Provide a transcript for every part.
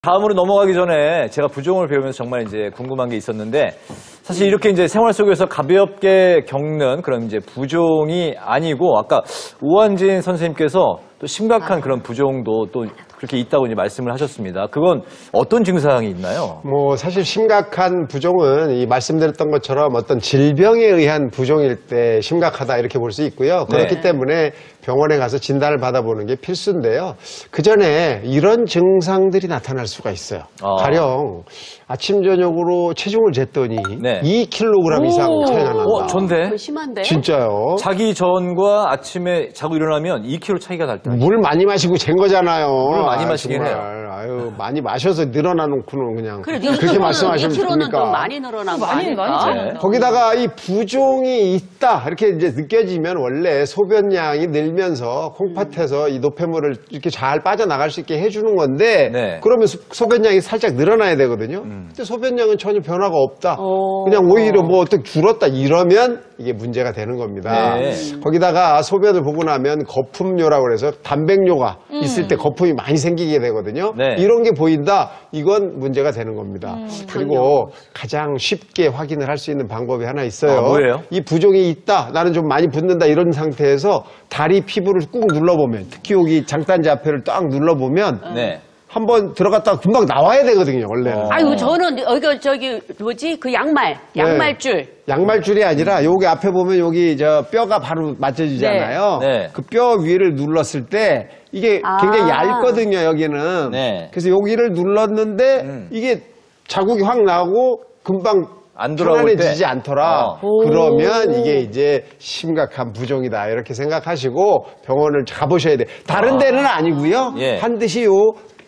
다음으로 넘어가기 전에 제가 부종을 배우면서 정말 이제 궁금한 게 있었는데, 사실 이렇게 이제 생활 속에서 가볍게 겪는 그런 이제 부종이 아니고, 아까 오한진 선생님께서 또 심각한 그런 부종도 또 그렇게 있다고 이제 말씀을 하셨습니다. 그건 어떤 증상이 있나요? 사실 심각한 부종은 이 말씀드렸던 것처럼 어떤 질병에 의한 부종일 때 심각하다 이렇게 볼 수 있고요. 그렇기 네. 때문에 병원에 가서 진단을 받아보는 게 필수인데요. 그 전에 이런 증상들이 나타날 수가 있어요. 가령 아침 저녁으로 체중을 쟀더니 네. 2kg 이상 차이가 난다. 전데? 심한데? 진짜요? 자기 전과 아침에 자고 일어나면 2kg 차이가 날다. 물 많이 마시고 잰 거잖아요. 물 많이 마시긴 정말. 해요. 아유, 많이 마셔서 늘어나 놓고는 그냥 그래, 그렇게 말씀하시면 2kg는 됩니까? 좀 많이 늘어난 거 많이 아닐까? 네. 거기다가 이 부종이 있다 이렇게 이제 느껴지면 원래 소변량이 늘면서 콩팥에서 이 노폐물을 이렇게 잘 빠져나갈 수 있게 해주는 건데 네. 그러면 소변량이 살짝 늘어나야 되거든요. 근데 소변량은 전혀 변화가 없다. 그냥 오히려 뭐 어떻게 줄었다 이러면 이게 문제가 되는 겁니다. 네. 거기다가 소변을 보고 나면 거품뇨라고 그래서 단백뇨가 있을 때 거품이 많이 생기게 되거든요. 네. 이런 게 보인다. 이건 문제가 되는 겁니다. 그리고 가장 쉽게 확인을 할 수 있는 방법이 하나 있어요. 아, 뭐예요? 이 부종이 있다. 나는 좀 많이 붓는다. 이런 상태에서 다리 피부를 꾹 눌러보면 특히 여기 장단지 앞에를 딱 눌러보면 네. 한번 들어갔다가 금방 나와야 되거든요. 원래는. 아유, 저는 저기 뭐지? 그 양말줄. 양말줄이 아니라 여기 앞에 보면 여기 저 뼈가 바로 맞춰지잖아요. 네. 그 뼈 위를 눌렀을 때 이게 굉장히 얇거든요. 여기는. 네. 그래서 여기를 눌렀는데 이게 자국이 확 나고 금방 안 돌아올 편안해지지 때? 않더라. 그러면 이게 이제 심각한 부종이다. 이렇게 생각하시고 병원을 가보셔야 돼요. 다른 데는 아니고요. 예. 반드시 요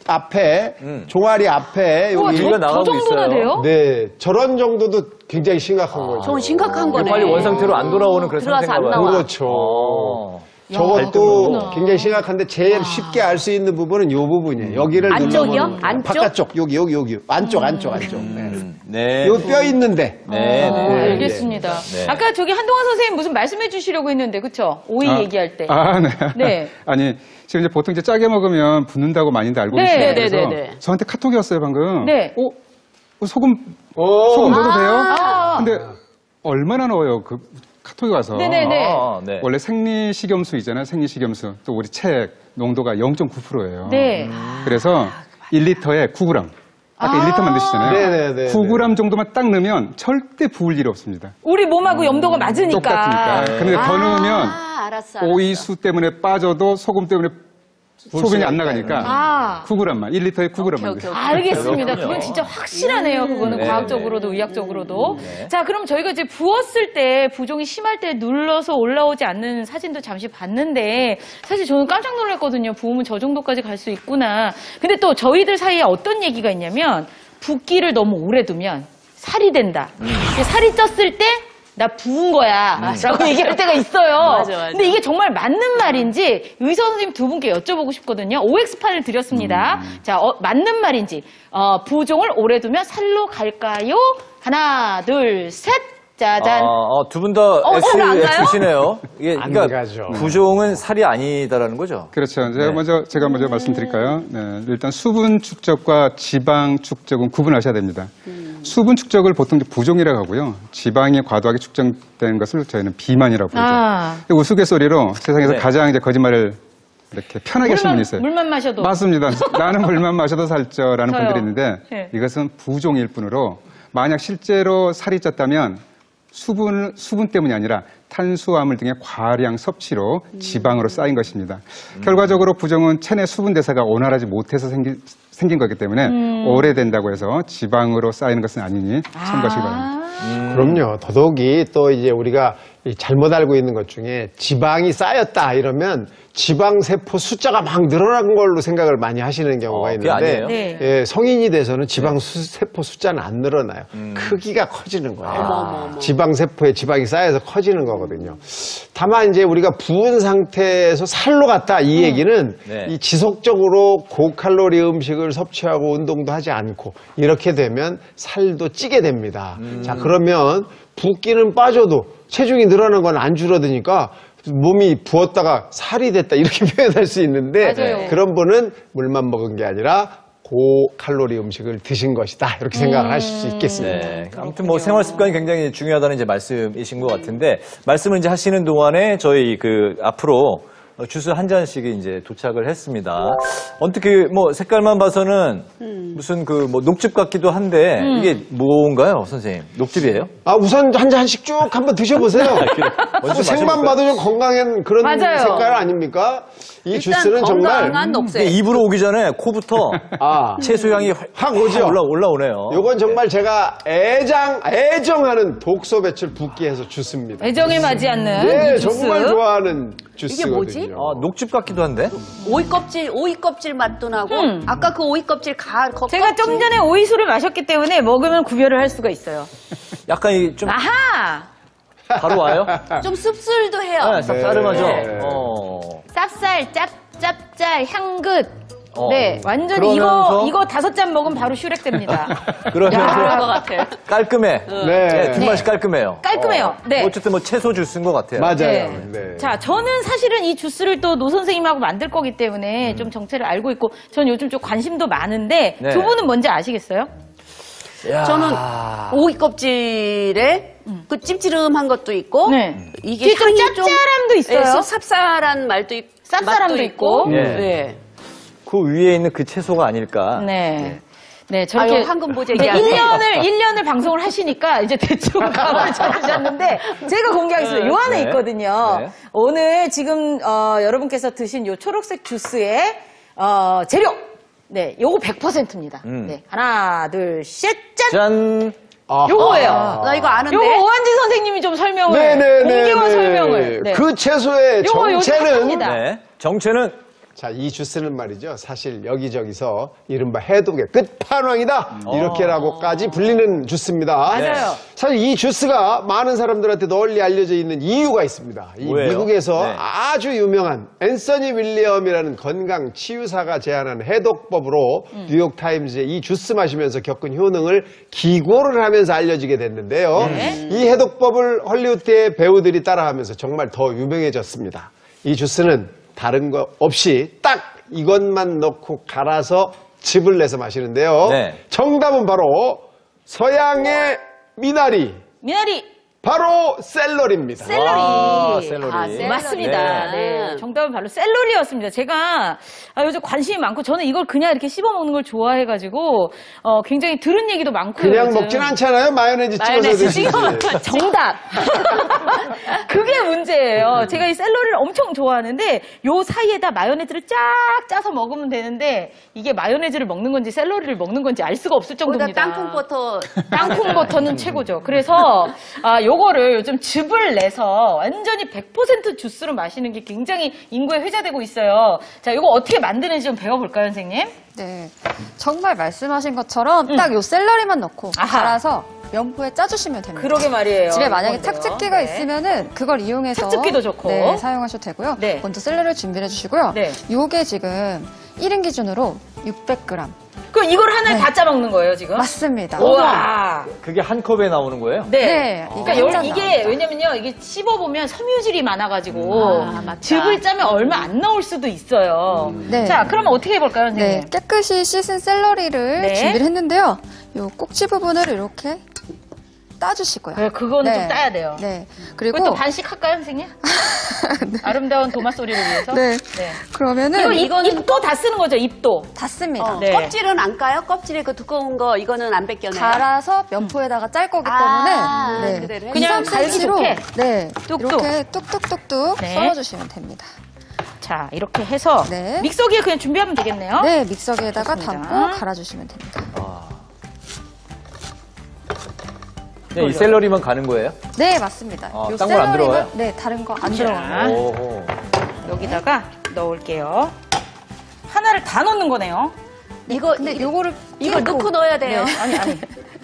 앞에 종아리 앞에 우와, 여기 우리가 나가고 저 정도나 있어요. 돼요? 네, 저런 정도도 굉장히 심각한 거죠. 저건 심각한 거네. 빨리 원상태로 안 돌아오는 그런 들어가서 상태인가 안 봐요. 나와. 그렇죠. 저것도 굉장히 심각한데 제일 쉽게 알 수 있는 부분은 이 부분이에요. 여기를 안쪽이요? 눌러보면 안쪽? 바깥쪽 여기 안쪽. 네. 요 뼈 있는데. 네. 알겠습니다. 네. 아까 저기 한동환 선생님 무슨 말씀해 주시려고 했는데, 그쵸? 오이 얘기할 때. 네. 네. 아니, 지금 이제 보통 이제 짜게 먹으면 붓는다고 많이들 알고 네, 계시잖아요. 네, 그래서 네, 네. 저한테 카톡이 왔어요, 방금. 네. 소금 넣어도 돼요? 근데 얼마나 넣어요? 그 카톡이 와서. 네네네. 네. 원래 생리식염수 있잖아요. 생리식염수. 또 우리 책 농도가 0.9%예요. 네. 그래서 1리터에 9g. 아까 1리터 만드시잖아요. 네네네. 9g 정도만 딱 넣으면 절대 부을 일이 없습니다. 우리 몸하고 염도가 맞으니까. 똑같으니까. 근데 더 넣으면 알았어. 오이수 때문에 빠져도 소금 때문에 소변이 안 나가니까 9g만, 1리터에 9g만. 오케이. 알겠습니다. 그건 진짜 확실하네요. 그거는 네, 과학적으로도 의학적으로도. 자, 그럼 저희가 이제 부었을 때 부종이 심할 때 눌러서 올라오지 않는 사진도 잠시 봤는데 사실 저는 깜짝 놀랐거든요. 부으면 저 정도까지 갈 수 있구나. 근데 또 저희들 사이에 어떤 얘기가 있냐면 붓기를 너무 오래 두면 살이 된다. 살이 쪘을 때 나 부은 거야 라고 얘기할 때가 있어요. 맞아. 근데 이게 정말 맞는 말인지 의사 선생님 두 분께 여쭤보고 싶거든요. OX판을 드렸습니다. 자, 맞는 말인지 부종을 오래 두면 살로 갈까요? 하나, 둘, 셋. 짜잔. 두 분 다 살안 가요? X시네요. 이게 안 그러니까 가죠. 부종은 살이 아니다라는 거죠. 그렇죠. 제가 먼저 말씀드릴까요? 네, 일단 수분 축적과 지방 축적은 구분하셔야 됩니다. 수분 축적을 보통 이제 부종이라고 하고요. 지방이 과도하게 축적된 것을 저희는 비만이라고 부르죠. 우스갯소리로 세상에서 네. 가장 이제 거짓말을 이렇게 편하게 하시는 분이 있어요. 물만 마셔도. 맞습니다. 나는 물만 마셔도 살쪄라는 저요. 분들이 있는데 네. 이것은 부종일 뿐으로 만약 실제로 살이 쪘다면 수분 때문이 아니라 탄수화물 등의 과량 섭취로 지방으로 쌓인 것입니다. 결과적으로 부종은 체내 수분 대사가 원활하지 못해서 생긴 거기 때문에 오래된다고 해서 지방으로 쌓이는 것은 아니니 참고하시기 바랍니다. 그럼요. 더더욱이 또 이제 우리가 이 잘못 알고 있는 것 중에 지방이 쌓였다 이러면 지방세포 숫자가 막 늘어난 걸로 생각을 많이 하시는 경우가 그게 있는데 아니에요? 네. 예, 성인이 돼서는 지방세포 숫자는 안 늘어나요. 크기가 커지는 거예요. 지방세포에 지방이 쌓여서 커지는 거거든요. 다만 이제 우리가 부은 상태에서 살로 갔다 이 얘기는 네. 이 지속적으로 고칼로리 음식을 섭취하고 운동도 하지 않고 이렇게 되면 살도 찌게 됩니다. 자, 그러면 붓기는 빠져도 체중이 늘어나는 건 안 줄어드니까 몸이 부었다가 살이 됐다 이렇게 표현할 수 있는데 맞아요. 그런 분은 물만 먹은 게 아니라 고칼로리 음식을 드신 것이다. 이렇게 생각을 하실 수 있겠습니다. 네. 아무튼 뭐 생활 습관이 굉장히 중요하다는 이제 말씀이신 것 같은데 말씀을 이제 하시는 동안에 저희 그 앞으로 주스 한 잔씩이 이제 도착을 했습니다. 어떻게 뭐 색깔만 봐서는 무슨 그 뭐 녹즙 같기도 한데 이게 뭔가요, 선생님? 녹즙이에요? 아, 우선 한 잔씩 쭉 한번 드셔보세요. 먼저 색만 마셔볼까요? 봐도 좀 건강한 그런 맞아요. 색깔 아닙니까? 이 일단 주스는 정말 건강한 이게 녹색. 입으로 오기 전에 코부터 아, 채소 향이 확 오죠? 올라오네요. 요건 정말 제가 애정하는 독소 배출 붓기해서 주스입니다. 애정에 맞지 않는 네, 이 주스. 정말 좋아하는 주스거든요. 뭐지? 아, 녹즙 같기도 한데? 오이 껍질 맛도 나고 아까 그 오이 껍질 제가 좀 전에 오이수를 마셨기 때문에 먹으면 구별을 할 수가 있어요. 약간 좀 아하! 바로 와요? 좀 씁쓸도 해요. 네, 쌉싸름하죠? 네. 쌉쌀, 짭짭짤, 향긋. 네, 완전히 그러면서- 이거 5잔 먹으면 바로 슈렉됩니다. 그럴 것 그러면서 같아. 깔끔해. 네. 네, 뒷맛이 깔끔해요. 깔끔해요. 네. 어쨌든 뭐 채소 주스인 것 같아요. 맞아요. 네. 네. 자, 저는 사실은 이 주스를 또 노 선생님하고 만들 거기 때문에 좀 정체를 알고 있고, 전 요즘 좀 관심도 많은데, 네. 두 분은 뭔지 아시겠어요? 야. 저는 오이 껍질에 그 찜찜한 것도 있고 네. 이게 뒤에 좀 향이 짭짤함도 있어요. 네, 쌉쌀한 말도 쌉쌀함도 맛도 있고. 예. 네. 그 위에 있는 그 채소가 아닐까. 네. 네, 저렇게. 아유, 황금 보재 네, 얘기하네. 1년을 방송을 하시니까 이제 대충 감을 잡으셨는데, 제가 공개하겠습니다. 요 안에 네. 있거든요. 네. 오늘 지금, 여러분께서 드신 요 초록색 주스의, 재료. 네, 요거 100%입니다. 네, 하나, 둘, 셋, 짠! 짠. 아, 요거예요. 나 이거 아는데. 요거 오한진 선생님이 좀 설명을. 네네네. 공개와 설명을. 네. 그 채소의 요거 요즘 정체는 핫합니다. 네. 정체는 자, 이 주스는 말이죠. 사실 여기저기서 이른바 해독의 끝판왕이다. 이렇게라고까지 불리는 주스입니다. 맞아요. 사실 이 주스가 많은 사람들한테 널리 알려져 있는 이유가 있습니다. 이 뭐예요? 미국에서 네. 아주 유명한 앤서니 윌리엄이라는 건강 치유사가 제안한 해독법으로 뉴욕타임즈에 이 주스 마시면서 겪은 효능을 기고를 하면서 알려지게 됐는데요. 이 해독법을 헐리우드의 배우들이 따라하면서 정말 더 유명해졌습니다. 이 주스는 다른 거 없이 딱 이것만 넣고 갈아서 즙을 내서 마시는데요. 네. 정답은 바로 서양의 미나리, 미나리. 바로 샐러리입니다. 샐러리. 아, 샐러리. 아, 샐러리. 맞습니다. 네. 정답은 바로 샐러리였습니다. 제가 요즘 관심이 많고 저는 이걸 그냥 이렇게 씹어 먹는 걸 좋아해가지고 굉장히 들은 얘기도 많고요. 그냥 요즘. 먹진 않잖아요. 마요네즈 찍어서 마요네즈 드시지. 정답. 그게 문제예요. 제가 이 샐러리를 엄청 좋아하는데 요 사이에다 마요네즈를 쫙 짜서 먹으면 되는데 이게 마요네즈를 먹는 건지 샐러리를 먹는 건지 알 수가 없을 거기다 정도입니다. 땅콩버터 땅콩버터는 최고죠. 그래서 요거를 요즘 즙을 내서 완전히 100% 주스로 마시는 게 굉장히 인구에 회자되고 있어요. 자, 요거 어떻게 만드는지 좀 배워볼까요, 선생님? 네, 정말 말씀하신 것처럼 딱 요 샐러리만 넣고 아하. 갈아서 면포에 짜주시면 됩니다. 그러게 말이에요. 집에 만약에 이건데요. 탁즙기가 네. 있으면은 그걸 이용해서 탁즙기도 좋고. 네, 사용하셔도 되고요. 네. 먼저 샐러리를 준비해 주시고요. 네. 요게 지금 1인 기준으로 600g. 그럼 이걸 하나에 네. 다 짜먹는 거예요, 지금? 맞습니다. 우와. 그게 한 컵에 나오는 거예요? 네. 네, 그러니까 이게 한 잔 이게 나옵니다. 왜냐면요, 이게 씹어보면 섬유질이 많아가지고 맞다. 즙을 짜면 얼마 안 나올 수도 있어요. 네. 자, 그러면 어떻게 해볼까요, 선생님? 네, 깨끗이 씻은 샐러리를 네. 준비를 했는데요. 요 꼭지 부분을 이렇게 따주시고요. 네, 그거는 좀 따야 돼요. 네, 그리고 그리고 또 반씩 할까요, 선생님? 아름다운 도마 소리를 위해서. 네. 그러면은 입도 다 쓰는 거죠, 입도. 다 씁니다. 네. 껍질은 안 까요? 껍질에 그 두꺼운 거 이거는 안 벗겨내요? 갈아서 면포에다가 짤 거기 아, 때문에 그대로 그냥 2, 3cm 갈기 로 좋게? 네, 뚝뚝. 이렇게 뚝뚝뚝뚝 네. 썰어주시면 됩니다. 자, 이렇게 해서 네. 믹서기에 그냥 준비하면 되겠네요. 네, 믹서기에다가 좋습니다. 담고 갈아주시면 됩니다. 그냥 이 샐러리만 가는 거예요? 네, 맞습니다. 요 딴 건 안 샐러리는- 들어가요? 네, 다른 거 안 자. 들어가요. 오호. 여기다가 넣을게요. 하나를 다 넣는 거네요. 이거 근데 요거를 이거 끼우고- 넣고 넣어야 돼요. 네. 아니.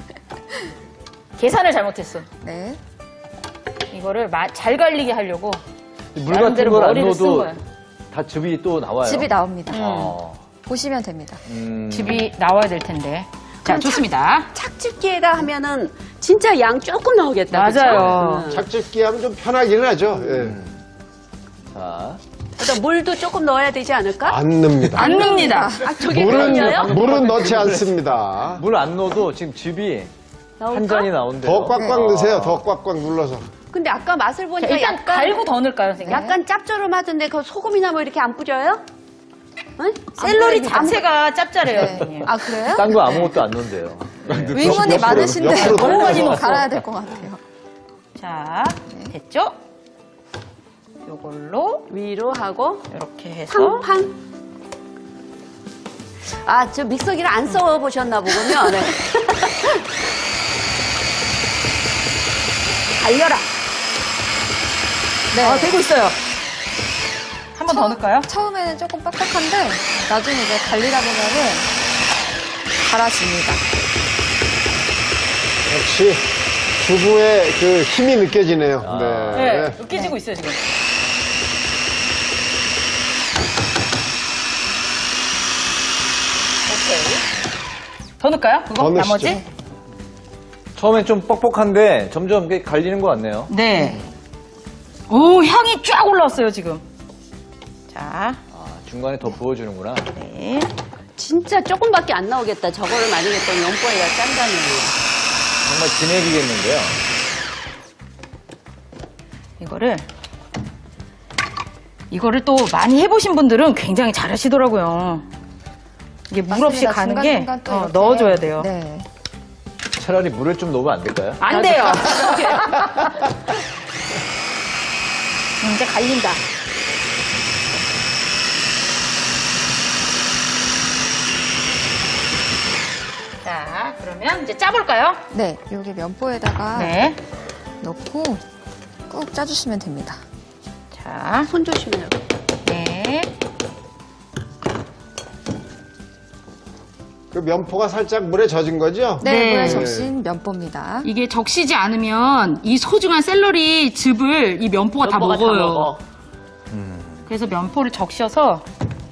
계산을 잘못했어. 네. 이거를 잘 갈리게 하려고 물 같은 나름대로 걸 안 머리를 쓴 넣어도 거야. 다 즙이 또 나와요. 즙이 나옵니다. 어. 보시면 됩니다. 즙이 나와야 될 텐데. 자, 좋습니다. 착즙기에다 하면은 진짜 양 조금 나오겠다. 맞아요. 그쵸? 착즙기 하면 좀 편하기는 하죠. 예. 자, 그다음 물도 조금 넣어야 되지 않을까? 안 넣습니다. 안 넣습니다. 아, 저게 그러냐요? 물은 넣지 않습니다. 물 안 넣어도 지금 즙이 한 잔이 나온대요. 더 꽉꽉 넣으세요. 더 꽉꽉 눌러서. 근데 아까 맛을 자, 보니까 일단 약간 갈고 더 넣을까요, 선생님? 약간 짭조름하던데 그 소금이나 뭐 이렇게 안 뿌려요? 응? 샐러리 안 뿌립니다. 자체가 짭짤해요, 네. 선생님. 아 그래요? 딴 거 아무것도 안 넣는데요. 의문이 많으신데 옆으로 너무 많이 돌려서. 먹 갈아야 될 것 같아요. 자, 됐죠? 요걸로 위로 하고 이렇게 해서 팡팡. 아, 저 믹서기를 안 써보셨나 보군요. 네. 달려라. 네. 되고 있어요. 한 번 더 넣을까요? 처음에는 조금 빡빡한데 나중에 이제 갈리다 보면은 갈아집니다. 역시 주부의 그 힘이 느껴지네요. 네, 으깨지고 있어요, 지금. 오케이. 더 넣을까요? 그거? 더 넣으시죠. 나머지? 처음엔 좀 뻑뻑한데 점점 이게 갈리는 것 같네요. 네. 오, 향이 쫙 올라왔어요, 지금. 자, 아, 중간에 더 부어주는구나. 네. 진짜 조금밖에 안 나오겠다. 저거를 많이 했더니 연보이가 짠다네요. 정말 진해지겠는데요. 이거를 또 많이 해보신 분들은 굉장히 잘 하시더라고요. 이게 물 없이 맞습니다. 가는 게 중간중간 또 이렇게. 넣어줘야 돼요. 네. 차라리 물을 좀 넣으면 안 될까요? 안 돼요. 이제 갈린다. 자, 그러면 이제 짜볼까요? 네, 여기 면보에다가 네. 넣고 꾹 짜주시면 됩니다. 자, 손 조심해요. 네. 그 면포가 살짝 물에 젖은 거죠? 네, 네. 물에 적신 면보입니다. 이게 적시지 않으면 이 소중한 샐러리 즙을 이 면포가 다 연보가 먹어요. 먹어. 그래서 면포를 적셔서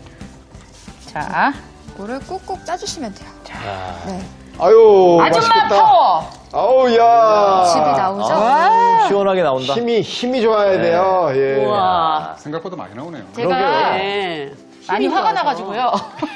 자, 이거를 꾹꾹 짜주시면 돼요. 네, 아유, 아줌마 맛있겠다. 파워. 아우, 야. 즙이 나오죠? 아, 시원하게 나온다. 힘이 좋아야 돼요. 예. 우와. 생각보다 많이 나오네요. 제가 네. 많이 힘이 화가 좋아서. 나가지고요.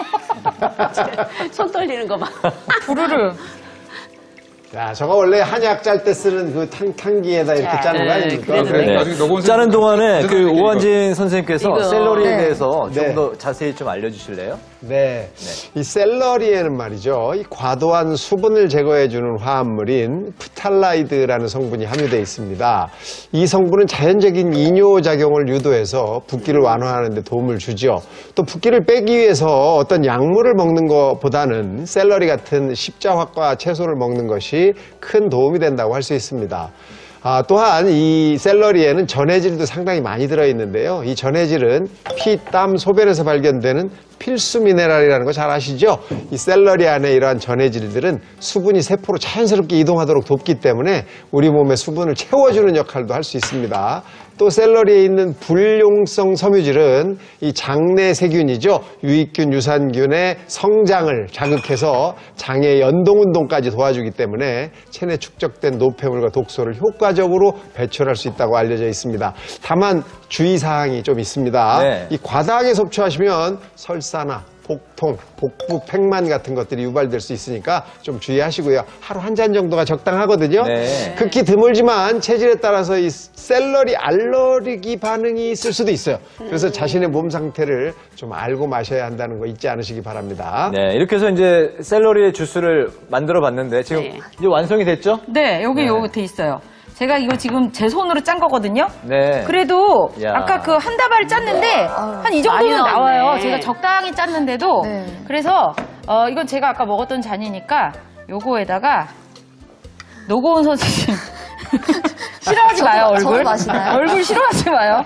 손 떨리는 거 봐. 부르르. 야, 저거 원래 한약 짤 때 쓰는 그 탕기에다 이렇게 자, 짜는 거 네, 아닙니까? 그래도 네. 네. 나중에 녹음 자른 동안에 그 선생님이 오한진 선생님께서 이거. 샐러리에 네. 대해서 네. 좀 더 자세히 좀 알려주실래요? 네. 이 샐러리에는 말이죠. 이 과도한 수분을 제거해주는 화합물인 프탈라이드라는 성분이 함유되어 있습니다. 이 성분은 자연적인 이뇨작용을 유도해서 붓기를 완화하는 데 도움을 주죠. 또 붓기를 빼기 위해서 어떤 약물을 먹는 것보다는 샐러리 같은 십자화과 채소를 먹는 것이 큰 도움이 된다고 할 수 있습니다. 또한 이 샐러리에는 전해질도 상당히 많이 들어있는데요. 이 전해질은 피, 땀, 소변에서 발견되는 필수 미네랄이라는 거 잘 아시죠? 이 샐러리 안에 이러한 전해질들은 수분이 세포로 자연스럽게 이동하도록 돕기 때문에 우리 몸의 수분을 채워주는 역할도 할 수 있습니다. 또 샐러리에 있는 불용성 섬유질은 이 장내 세균이죠. 유익균, 유산균의 성장을 자극해서 장의 연동운동까지 도와주기 때문에 체내 축적된 노폐물과 독소를 효과적으로 배출할 수 있다고 알려져 있습니다. 다만 주의사항이 좀 있습니다. 네. 이 과다하게 섭취하시면 설사나 복통, 복부, 팽만 같은 것들이 유발될 수 있으니까 좀 주의하시고요. 하루 한 잔 정도가 적당하거든요. 네. 극히 드물지만 체질에 따라서 이 샐러리 알러기 반응이 있을 수도 있어요. 그래서 자신의 몸 상태를 좀 알고 마셔야 한다는 거 잊지 않으시기 바랍니다. 네, 이렇게 해서 이제 샐러리의 주스를 만들어 봤는데 지금 네. 이제 완성이 됐죠? 네, 여기 돼 있어요. 제가 이거 지금 제 손으로 짠 거거든요. 네. 그래도 야. 아까 그 한 다발 짰는데 한 이 정도는 많이 나왔네. 나와요. 제가 적당히 짰는데도 네. 그래서 이건 제가 아까 먹었던 잔이니까 요거에다가 노고은 선생님 싫어하지 마요 얼굴. 저도 마시나요? 얼굴 싫어하지 마요.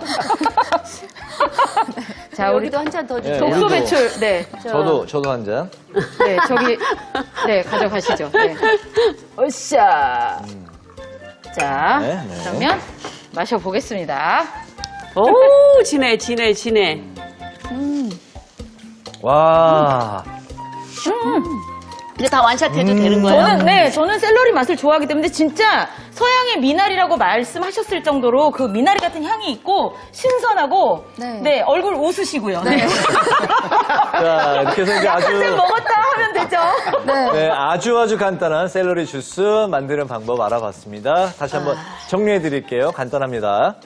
자, 우리 여기도 한 잔 더 주세요. 네, 독소 우리도. 배출. 네. 저도 한 잔. 네, 저기 네, 가져가시죠. 네. 으쌰. 자, 네, 네. 그러면 마셔 보겠습니다. 오, 진해. 와. 이거 다 완샷 해도 되는 거예요? 저는 샐러리 맛을 좋아하기 때문에 진짜 서양의 미나리라고 말씀하셨을 정도로 그 미나리 같은 향이 있고 신선하고 네. 얼굴 웃으시고요. 네. 자, 이렇게 해서 이제 아주. 쌤 먹었다 하면 되죠. 네, 아주 간단한 샐러리 주스 만드는 방법 알아봤습니다. 다시 한번 정리해 드릴게요. 간단합니다.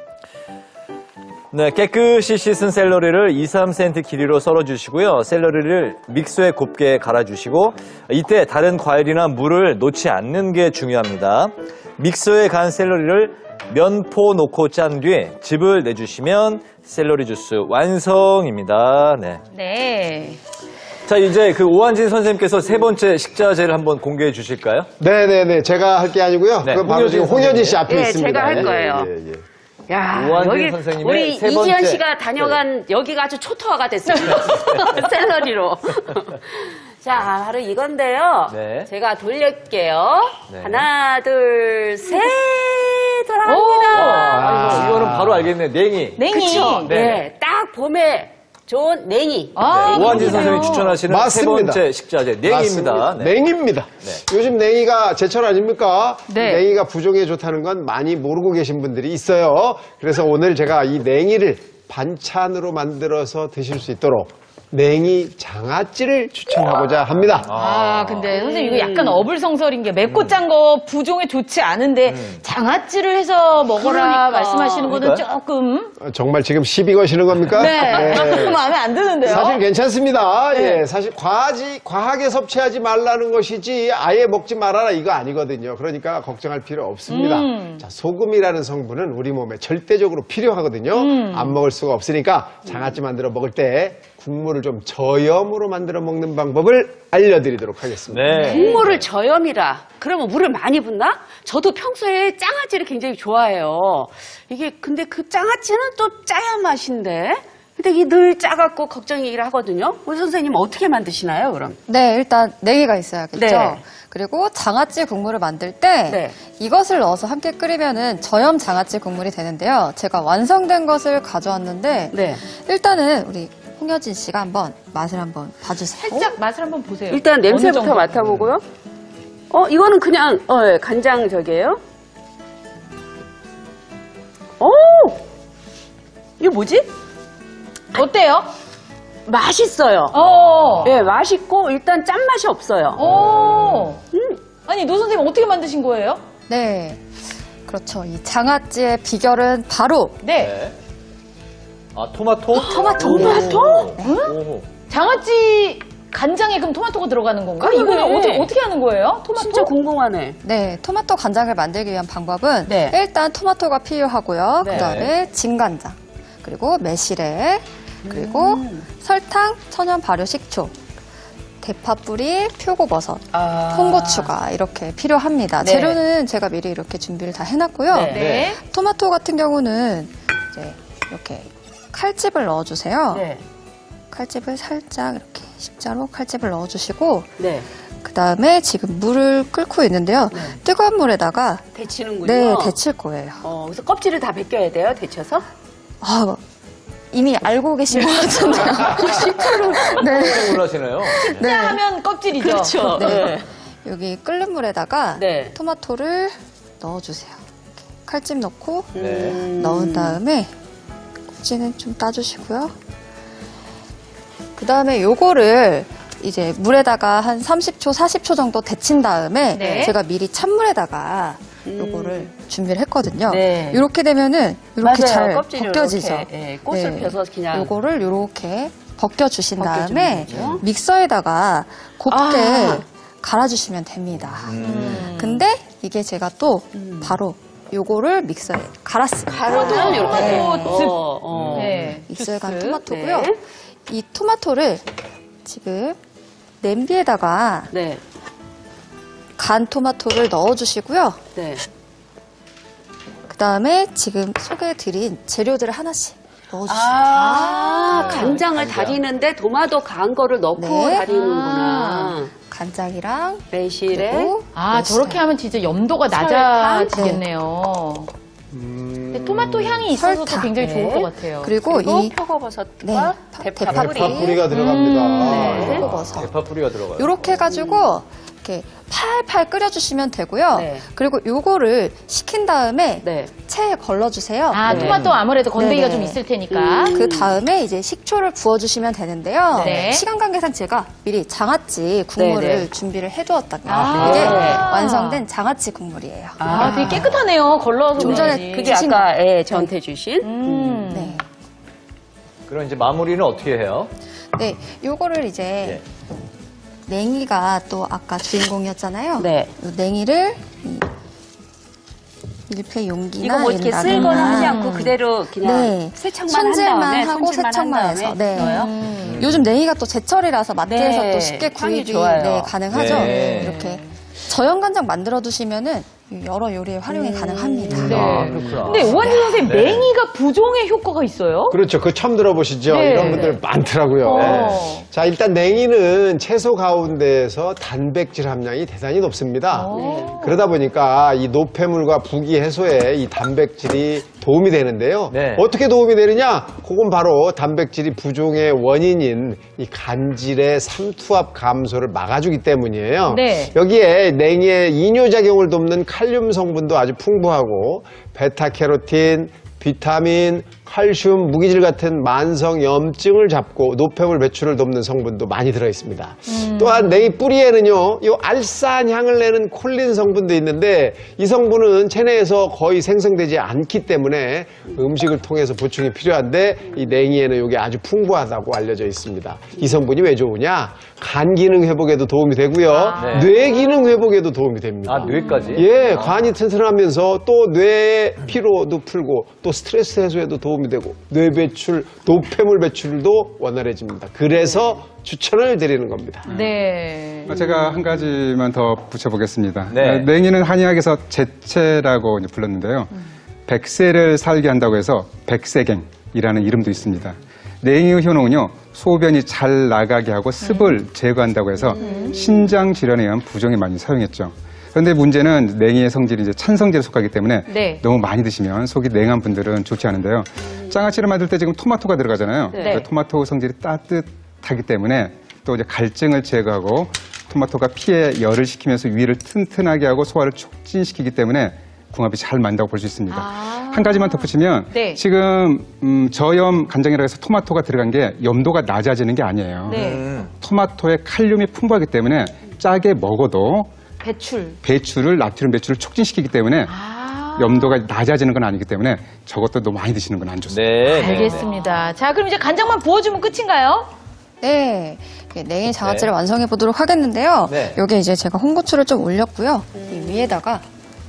네, 깨끗이 씻은 샐러리를 2-3cm 길이로 썰어주시고요. 샐러리를 믹서에 곱게 갈아주시고 이때 다른 과일이나 물을 놓지 않는 게 중요합니다. 믹서에 간 샐러리를 면포 놓고 짠 뒤에 즙을 내주시면 샐러리 주스 완성입니다. 네. 네. 자, 이제 그 오한진 선생님께서 세 번째 식자재를 한번 공개해 주실까요? 네네네. 제가 할 게 아니고요. 네, 그 바로 지금 홍여진 씨 앞에 예, 있습니다. 제가 할 거예요. 예. 야, 오한진 여기 선생님의 우리 세 번째. 이지연 씨가 다녀간 여기가 아주 초토화가 됐습니다. 샐러리로. 자, 바로 이건데요. 네. 제가 돌릴게요. 네. 하나, 둘, 셋. 돌아갑니다. 이거는 바로 알겠네. 냉이. 냉이. 그쵸? 네. 네. 딱 봄에 좋은 냉이. 아, 오한진 그러네요. 선생님이 추천하시는 맞습니다. 세 번째 식자재 냉이입니다. 맞습니다. 네. 냉입니다. 네. 요즘 냉이가 제철 아닙니까? 네. 냉이가 부종에 좋다는 건 많이 모르고 계신 분들이 있어요. 그래서 오늘 제가 이 냉이를 반찬으로 만들어서 드실 수 있도록 냉이 장아찌를 추천하고자 합니다. 근데 선생님 이거 약간 어불성설인 게 맵고 짠 거 부종에 좋지 않은데 장아찌를 해서 먹어라 그러니까. 말씀하시는 거는 그러니까요? 조금 정말 지금 시비 거시는 겁니까? 마음에 안 드는데요. 사실 괜찮습니다. 예, 사실 과하게 섭취하지 말라는 것이지 아예 먹지 말아라 이거 아니거든요. 그러니까 걱정할 필요 없습니다. 자, 소금이라는 성분은 우리 몸에 절대적으로 필요하거든요. 안 먹을 수가 없으니까 장아찌 만들어 먹을 때 국물을 좀 저염으로 만들어 먹는 방법을 알려드리도록 하겠습니다. 네. 국물을 저염이라. 그러면 물을 많이 붓나? 저도 평소에 장아찌를 굉장히 좋아해요. 근데 그 장아찌는 또 짜야 맛인데. 근데 이게 늘 짜갖고 걱정이기를 하거든요. 우리 선생님 어떻게 만드시나요, 그럼? 네, 일단 냉이가 있어야겠죠. 네. 그리고 장아찌 국물을 만들 때 네. 이것을 넣어서 함께 끓이면은 저염 장아찌 국물이 되는데요. 제가 완성된 것을 가져왔는데 네. 일단은 우리 홍여진 씨가 한번 맛을 한번 봐주세요. 살짝 맛을 한번 보세요. 일단 냄새부터 어느 정도? 맡아보고요. 이거는 그냥, 예, 간장 저기예요. 이게 뭐지? 어때요? 맛있어요. 예, 맛있고 일단 짠맛이 없어요. 아니 노 선생님 어떻게 만드신 거예요? 네, 그렇죠. 이 장아찌의 비결은 바로 네. 토마토? 토마토. 오. 장아찌 간장에 그럼 토마토가 들어가는 건가? 그러네. 이거는 어떻게 하는 거예요? 토마토? 진짜 궁금하네. 네, 토마토 간장을 만들기 위한 방법은 네. 일단 토마토가 필요하고요. 네. 그다음에 진간장, 그리고 매실액, 그리고 설탕, 천연 발효 식초, 대파뿌리, 표고버섯, 홍고추가 이렇게 필요합니다. 네. 재료는 제가 미리 이렇게 준비를 다 해놨고요. 네. 네. 토마토 같은 경우는 이제 이렇게 칼집을 넣어주세요. 네. 칼집을 살짝 이렇게 십자로 칼집을 넣어주시고 네. 그 다음에 지금 물을 끓고 있는데요. 뜨거운 물에다가 데치는군요. 네, 데칠 거예요. 그래서 껍질을 다 벗겨야 돼요, 데쳐서? 아, 이미 알고 계신 것 같은데요. 네. 깜짝 놀라시나요? 짜 하면 껍질이죠. 그렇죠. 네. 여기 끓는 물에다가 네. 토마토를 넣어주세요. 이렇게 칼집 넣고 네. 넣은 다음에 꼭지는 좀 따주시고요. 그 다음에 요거를 이제 물에다가 한 30초, 40초 정도 데친 다음에 네. 제가 미리 찬물에다가 요거를 준비를 했거든요. 네. 이렇게 되면은 이렇게 맞아요. 잘 껍질을 벗겨지죠. 이렇게, 예, 꽃을 펴서 그냥. 요거를 이렇게 벗겨주신 벗겨주는 다음에 거죠. 믹서에다가 곱게 아. 갈아주시면 됩니다. 근데 이게 제가 또 바로 요거를 믹서에 갈았습니다. 가루는 이렇게. 토마토 즙. 네. 믹서에 간 주스. 토마토고요. 네. 이 토마토를 지금 냄비에다가 네. 간 토마토를 넣어주시고요. 네. 그 다음에 지금 소개해드린 재료들을 하나씩 넣어주시면 간장을 다리는데 도마도 간 거를 넣고 네. 다리는구나. 간장이랑 매실에. 그리고 아, 저렇게 하면 진짜 염도가 낮아지겠네요. 근데 토마토 향이 있어서 설탕. 굉장히 좋을 네. 것 같아요. 그리고 이 표고버섯과 네, 대파뿌리가 들어갑니다. 네. 표고버섯. 대파 뿌리가 들어가요. 이렇게 해가지고 이렇게 팔팔 끓여주시면 되고요. 네. 그리고 요거를 식힌 다음에 네. 체에 걸러주세요. 아, 네. 토마토 아무래도 건더기가 네네. 좀 있을 테니까. 그 다음에 이제 식초를 부어주시면 되는데요. 네. 시간 관계상 제가 미리 장아찌 국물을 네네. 준비를 해두었답니다. 아. 이게 네. 완성된 장아찌 국물이에요. 아, 되게 깨끗하네요. 걸러서 좀 전에 그런지. 그게 아까 저한테 주신 네. 그럼 이제 마무리는 어떻게 해요? 네, 요거를 이제 예. 냉이가 또 아까 주인공이었잖아요. 네. 요 냉이를 이 밀폐 용기나 이거 뭐 이렇게 렌다거나 쓸거나 하지 않고 그대로 그냥 네. 세척만 한 손질만 다음에 하고 세척만 해서 네. 넣어요? 요즘 냉이가 또 제철이라서 마트에서 네, 또 쉽게 향이 구입이 좋아요. 네, 가능하죠. 네. 이렇게 저염간장 만들어 두시면은 여러 요리에 활용이 가능합니다. 네. 아, 그렇구나. 근데 오한진 선생님, 네. 냉이가 부종의 효과가 있어요? 그렇죠. 그거 처음 들어보시죠? 네. 이런 분들 많더라고요. 어. 자, 일단 냉이는 채소 가운데에서 단백질 함량이 대단히 높습니다. 그러다 보니까 이 노폐물과 부기 해소에 이 단백질이 도움이 되는데요. 네. 어떻게 도움이 되느냐? 그건 바로 단백질이 부종의 원인인 이 간질의 삼투압 감소를 막아주기 때문이에요. 네. 여기에 냉이의 이뇨작용을 돕는 칼륨 성분도 아주 풍부하고 베타캐로틴, 비타민, 칼슘, 무기질 같은 만성 염증을 잡고 노폐물 배출을 돕는 성분도 많이 들어있습니다. 또한 냉이 뿌리에는요, 이 알싸한 향을 내는 콜린 성분도 있는데 이 성분은 체내에서 거의 생성되지 않기 때문에 음식을 통해서 보충이 필요한데 이 냉이에는 이게 아주 풍부하다고 알려져 있습니다. 이 성분이 왜 좋으냐? 간 기능 회복에도 도움이 되고요, 네. 뇌 기능 회복에도 도움이 됩니다. 아, 뇌까지? 예, 간이 튼튼하면서 또 뇌 피로도 풀고 또 스트레스 해소에도 도움이 되고 뇌 배출, 노폐물 배출도 원활해집니다. 그래서 추천을 드리는 겁니다. 네. 제가 한 가지만 더 붙여보겠습니다. 네. 냉이는 한의학에서 제체라고 이제 불렀는데요. 백세를 살게 한다고 해서 백세갱이라는 이름도 있습니다. 냉이의 효능은요, 소변이 잘 나가게 하고 습을 제거한다고 해서 신장 질환에 의한 부종에 많이 사용했죠. 그런데 문제는 냉이의 성질이 이제 찬성질에 속하기 때문에 네. 너무 많이 드시면 속이 냉한 분들은 좋지 않은데요. 장아찌를 만들 때 지금 토마토가 들어가잖아요. 네. 그 토마토 성질이 따뜻하기 때문에 또 이제 갈증을 제거하고 토마토가 피에 열을 식히면서 위를 튼튼하게 하고 소화를 촉진시키기 때문에 궁합이 잘 맞는다고 볼 수 있습니다. 한 가지만 덧붙이면 네. 지금 저염 간장이라고 해서 토마토가 들어간 게 염도가 낮아지는 게 아니에요. 네. 토마토에 칼륨이 풍부하기 때문에 짜게 먹어도 배출. 나트륨 배출을 촉진시키기 때문에 염도가 낮아지는 건 아니기 때문에 저것도 너무 많이 드시는 건 안 좋습니다. 네. 알겠습니다. 자, 그럼 이제 간장만 부어주면 끝인가요? 네. 냉이 장아찌를 완성해 보도록 하겠는데요. 네. 여기 이제 제가 홍고추를 좀 올렸고요. 이 위에다가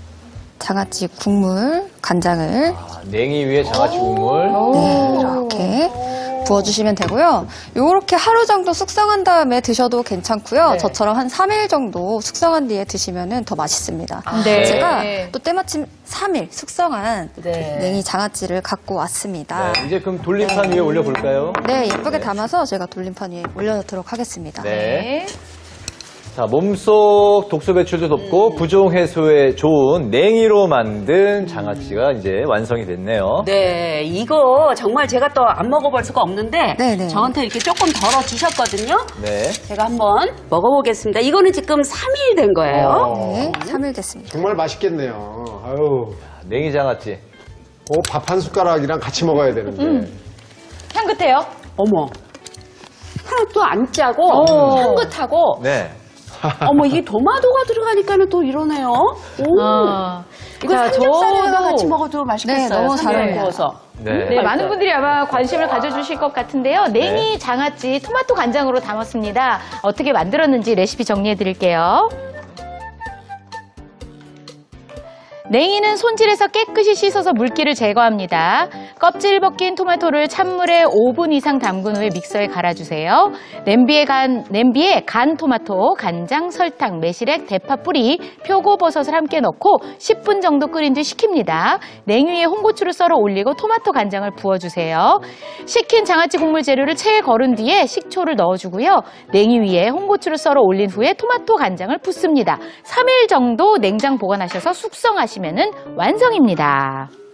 장아찌 국물, 간장을 아, 냉이 위에 장아찌 국물. 네, 이렇게 부어주시면 되고요. 요렇게 하루 정도 숙성한 다음에 드셔도 괜찮고요. 네. 저처럼 한 3일 정도 숙성한 뒤에 드시면 더 맛있습니다. 네. 제가 또 때마침 3일 숙성한 네. 냉이 장아찌를 갖고 왔습니다. 네, 이제 그럼 돌림판 위에 올려볼까요? 네, 예쁘게 담아서 제가 돌림판 위에 올려놓도록 하겠습니다. 네. 자, 몸속 독소 배출도 돕고 부종 해소에 좋은 냉이로 만든 장아찌가 이제 완성이 됐네요. 네, 이거 정말 제가 또 안 먹어볼 수가 없는데 네네. 저한테 이렇게 조금 덜어 주셨거든요. 네. 제가 한번 먹어보겠습니다. 이거는 지금 3일 된 거예요. 네, 3일 됐습니다. 정말 맛있겠네요. 아유, 냉이 장아찌. 밥 한 숟가락이랑 같이 먹어야 되는데. 향긋해요? 어머, 하나도 안 짜고 향긋하고 네. 어머, 이게 토마토가 들어가니까는 또 이러네요. 오. 이거 자, 삼겹살이랑 저도- 같이 먹어도 맛있겠어요. 네, 너무 잘 삼겹살 어울려요. 구워서. 네. 네, 많은 분들이 아마 관심을 가져주실 것 같은데요. 냉이 장아찌 토마토 간장으로 담았습니다. 어떻게 만들었는지 레시피 정리해 드릴게요. 냉이는 손질해서 깨끗이 씻어서 물기를 제거합니다. 껍질 벗긴 토마토를 찬물에 5분 이상 담근 후에 믹서에 갈아주세요. 냄비에 간 토마토, 간장, 설탕, 매실액, 대파 뿌리, 표고버섯을 함께 넣고 10분 정도 끓인 뒤 식힙니다. 냉이 위에 홍고추를 썰어 올리고 토마토 간장을 부어주세요. 식힌 장아찌 국물 재료를 체에 거른 뒤에 식초를 넣어주고요. 냉이 위에 홍고추를 썰어 올린 후에 토마토 간장을 붓습니다. 3일 정도 냉장 보관하셔서 숙성하시면 완성입니다.